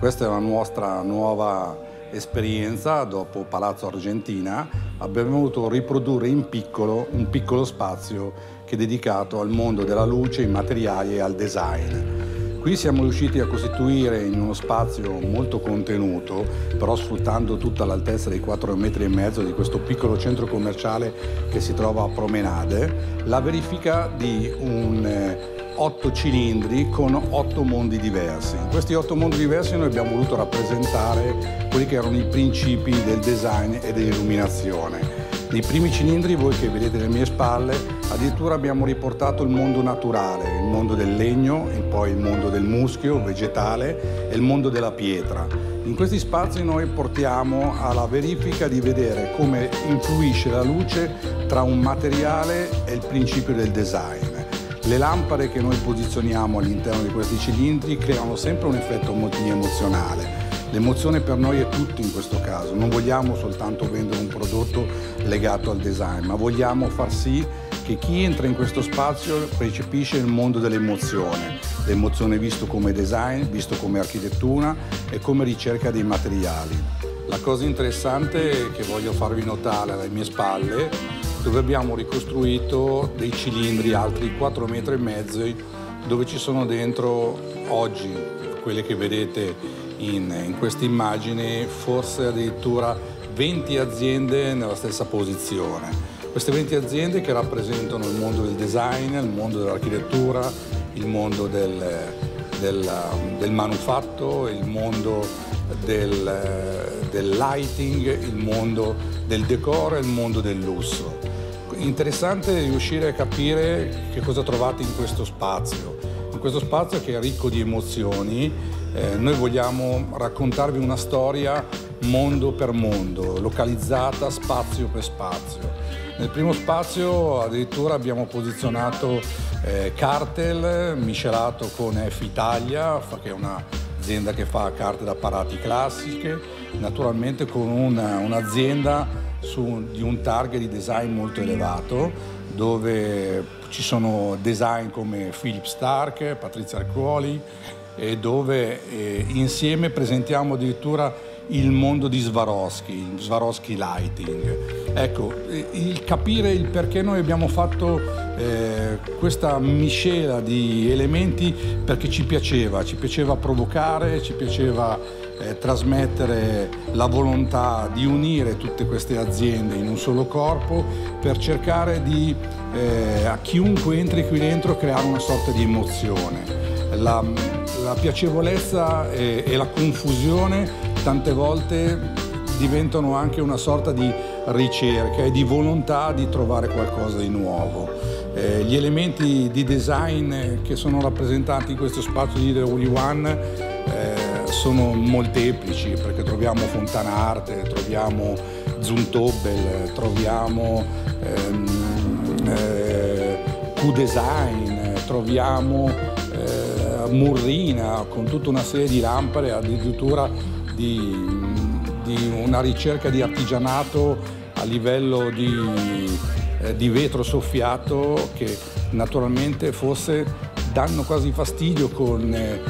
Questa è la nostra nuova esperienza. Dopo Palazzo Argentina abbiamo voluto riprodurre in piccolo un piccolo spazio che è dedicato al mondo della luce, ai materiali e al design. Qui siamo riusciti a costituire in uno spazio molto contenuto, però sfruttando tutta l'altezza dei 4,5 metri di questo piccolo centro commerciale che si trova a Promenade, la verifica di 8 cilindri con 8 mondi diversi. In questi 8 mondi diversi noi abbiamo voluto rappresentare quelli che erano i principi del design e dell'illuminazione. Nei primi cilindri, voi che vedete alle mie spalle, addirittura abbiamo riportato il mondo naturale, il mondo del legno, e poi il mondo del muschio vegetale e il mondo della pietra. In questi spazi noi portiamo alla verifica di vedere come influisce la luce tra un materiale e il principio del design. Le lampade che noi posizioniamo all'interno di questi cilindri creano sempre un effetto multiemozionale. L'emozione per noi è tutto in questo caso, non vogliamo soltanto vendere un prodotto legato al design, ma vogliamo far sì che chi entra in questo spazio percepisce il mondo dell'emozione, l'emozione visto come design, visto come architettura e come ricerca dei materiali. La cosa interessante che voglio farvi notare alle mie spalle, dove abbiamo ricostruito dei cilindri altri 4,5 metri, dove ci sono dentro oggi, quelle che vedete in questa immagine, forse addirittura 20 aziende nella stessa posizione. Queste 20 aziende che rappresentano il mondo del design, il mondo dell'architettura, il mondo del manufatto, il mondo del lighting, il mondo del decor e il mondo del lusso. Interessante riuscire a capire che cosa trovate in questo spazio. In questo spazio che è ricco di emozioni, noi vogliamo raccontarvi una storia mondo per mondo, localizzata spazio per spazio. Nel primo spazio addirittura abbiamo posizionato Cartel miscelato con F Italia, che è un'azienda che fa carte da apparati classiche, naturalmente con un'azienda di un target di design molto elevato, dove ci sono design come Philip Stark, Patrizia Arcuoli, e dove insieme presentiamo addirittura il mondo di Swarovski Lighting. Ecco, il capire il perché noi abbiamo fatto questa miscela di elementi, perché ci piaceva provocare, ci piaceva trasmettere la volontà di unire tutte queste aziende in un solo corpo per cercare di a chiunque entri qui dentro creare una sorta di emozione. La piacevolezza e la confusione tante volte diventano anche una sorta di ricerca e di volontà di trovare qualcosa di nuovo. Gli elementi di design che sono rappresentati in questo spazio di The Only One sono molteplici, perché troviamo Fontana Arte, troviamo Zumtobel, troviamo Q-Design, troviamo Murrina con tutta una serie di lampade, addirittura di una ricerca di artigianato a livello di vetro soffiato, che naturalmente forse danno quasi fastidio con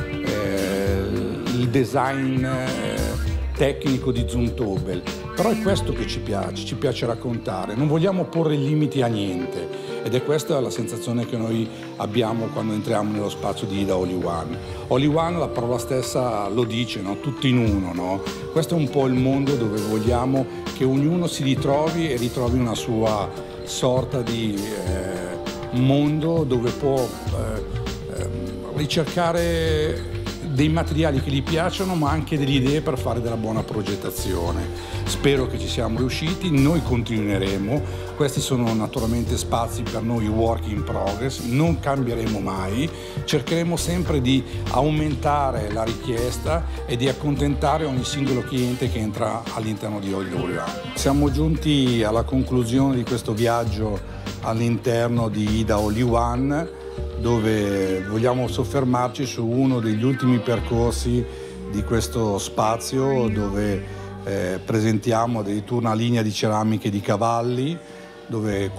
il design tecnico di Zumtobel. Però è questo che ci piace raccontare, non vogliamo porre limiti a niente. Ed è questa la sensazione che noi abbiamo quando entriamo nello spazio di The Only One. Only One, la parola stessa lo dice, no? Tutto in uno, no? Questo è un po' il mondo dove vogliamo che ognuno si ritrovi e ritrovi una sua sorta di mondo dove può ricercare dei materiali che gli piacciono, ma anche delle idee per fare della buona progettazione. Spero che ci siamo riusciti, noi continueremo. Questi sono naturalmente spazi per noi work in progress, non cambieremo mai, cercheremo sempre di aumentare la richiesta e di accontentare ogni singolo cliente che entra all'interno di Only One. Siamo giunti alla conclusione di questo viaggio all'interno di The Only One, dove vogliamo soffermarci su uno degli ultimi percorsi di questo spazio, dove presentiamo addirittura una linea di ceramiche di cavalli, dove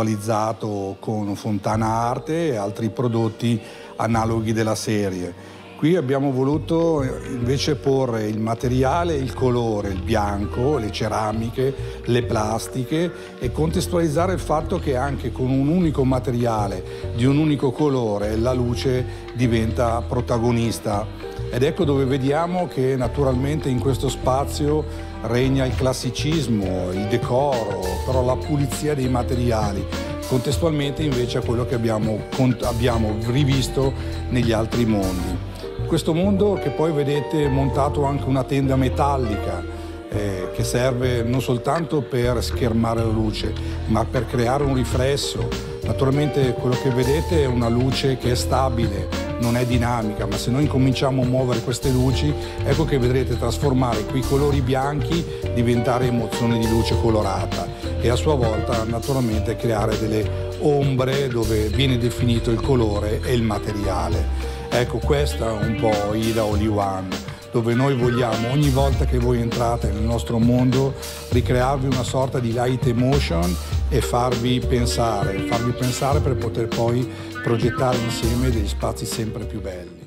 contestualizzato con Fontana Arte e altri prodotti analoghi della serie. Qui abbiamo voluto invece porre il materiale, il colore, il bianco, le ceramiche, le plastiche e contestualizzare il fatto che anche con un unico materiale, di un unico colore, la luce diventa protagonista. Ed ecco dove vediamo che naturalmente in questo spazio regna il classicismo, il decoro, però la pulizia dei materiali, contestualmente invece a quello che abbiamo rivisto negli altri mondi. Questo mondo che poi vedete montato anche una tenda metallica che serve non soltanto per schermare la luce, ma per creare un riflesso. Naturalmente quello che vedete è una luce che è stabile, non è dinamica, ma se noi incominciamo a muovere queste luci, ecco che vedrete trasformare quei colori bianchi, diventare emozioni di luce colorata e a sua volta naturalmente creare delle ombre dove viene definito il colore e il materiale. Ecco, questa è un po' Ida Only One, dove noi vogliamo ogni volta che voi entrate nel nostro mondo ricrearvi una sorta di light emotion e farvi pensare per poter poi progettare insieme degli spazi sempre più belli.